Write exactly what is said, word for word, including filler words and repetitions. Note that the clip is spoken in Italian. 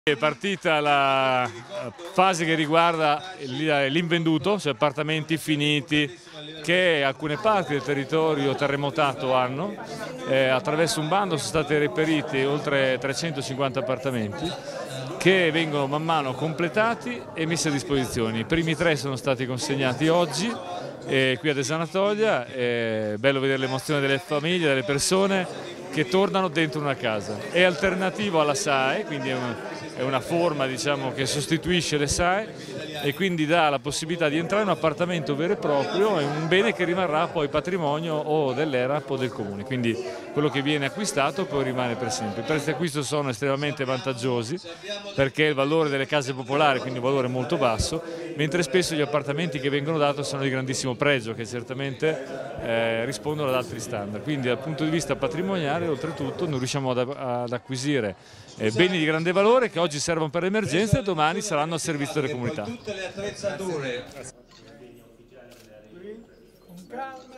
È partita la fase che riguarda l'invenduto, cioè appartamenti finiti che alcune parti del territorio terremotato hanno. Eh, attraverso un bando sono stati reperiti oltre trecentocinquanta appartamenti che vengono man mano completati e messi a disposizione. I primi tre sono stati consegnati oggi eh, qui ad Esanatolia. È bello vedere l'emozione delle famiglie, delle persone che tornano dentro una casa. È alternativo alla S A E, quindi è una, è una forma, diciamo, che sostituisce le S A E e quindi dà la possibilità di entrare in un appartamento vero e proprio, è un bene che rimarrà poi patrimonio o dell'E R A P o del Comune, quindi quello che viene acquistato poi rimane per sempre. I prezzi di acquisto sono estremamente vantaggiosi perché il valore delle case popolari, quindi un valore molto basso, mentre spesso gli appartamenti che vengono dati sono di grandissimo pregio, che certamente eh, rispondono ad altri standard. Quindi dal punto di vista patrimoniale, oltretutto, noi riusciamo ad, ad acquisire eh, beni di grande valore che oggi servono per l'emergenza e domani saranno al servizio delle comunità. Tutte le attrezzature.